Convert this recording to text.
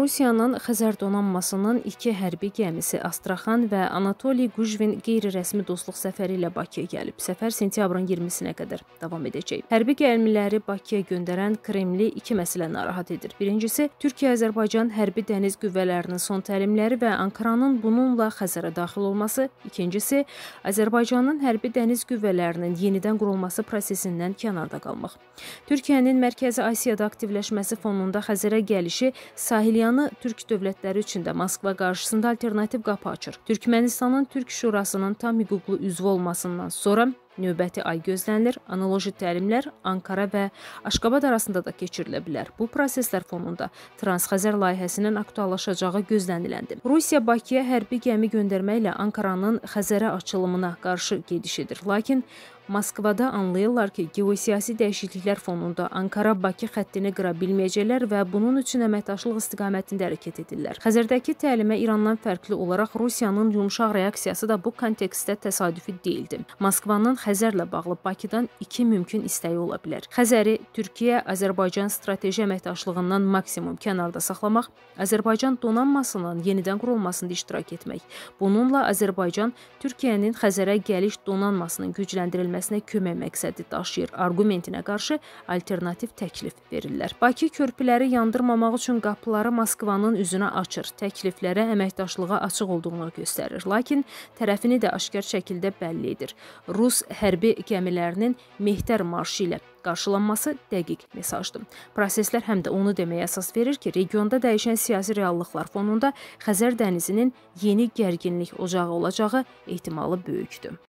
Rusiyanın Xəzər donanmasının 2 hərbi gəmisi Astraxan və Anatoliy Qujvin qeyri-rəsmi dostluq səfəri ilə Bakıya gəlib. Səfər sentyabrın 20-sinə qədər davam edəcək. Hərbi gəmiləri Bakıya göndərən Kremli 2 məsələ narahat edir. Birincisi, Türkiyə-Azərbaycan hərbi dəniz qüvvələrinin son təlimləri və Ankaranın bununla Xəzərə daxil olması. İkincisi, Azərbaycanın hərbi dəniz qüvvələrinin yenidən qurulması prosesindən kənarda qalmaq. Türkiyənin Mərkəzi Asiyada aktivləşməsi fonunda Xəzərə gəlişi Sahilyanı Türk dövlətləri üçün də Moskva qarşısında alternativ qapı açır. Türkmənistanın Türk Şurasının tam hüquqlu üzvü olmasından sonra növbəti ay gözlənilir. Analoji təlimlər Ankara və Aşqabad arasında da keçirilə bilər. Bu proseslər fonunda Transxəzər layihəsinin aktuallaşacağı gözləniləndir. Rusiya Bakıya hərbi gəmi göndərməklə Ankaranın Xəzərə açılımına qarşı gediş edir. Lakin Moskvada anlayırlar ki, geosiyasi dəyişikliklər fonunda Ankara-Bakı xəttini qıra bilməyəcəklər və bunun üçün əməkdaşlıq istiqamətində hərəkət edirlər. Xəzərdəki təlimə İrandan fərqli olaraq Rusiyanın yumşaq reaksiyası da bu kontekstdə təsadüfi deyildi. Moskvanın Xəzərlə bağlı Bakıdan 2 mümkün istəyi ola bilər. Xəzəri Türkiyə-Azərbaycan strateji əməkdaşlığından maksimum kənarda saxlamaq, Azərbaycan donanmasının yenidən qurulmasında iştirak etmək. Bununla Azərbaycan Türkiyənin Xəzərə gəliş donanmasının gücləndirilməsi kömək məqsədi daşıyır argumentinə qarşı alternativ təklif verirlər. Bakı körpüləri yandırmamaq üçün qapıları Moskvanın üzünə açır, təkliflərə, əməkdaşlığa açıq olduğunu göstərir. Lakin tərəfini də aşkar şəkildə bəlli edir. Rus hərbi gəmilərinin Mehtər marşı ilə qarşılanması dəqiq mesajdır. Proseslər həm də onu deməyə əsas verir ki, regionda dəyişən siyasi reallıqlar fonunda Xəzər dənizinin yeni gərginlik ocağı olacağı ehtimalı böyükdür.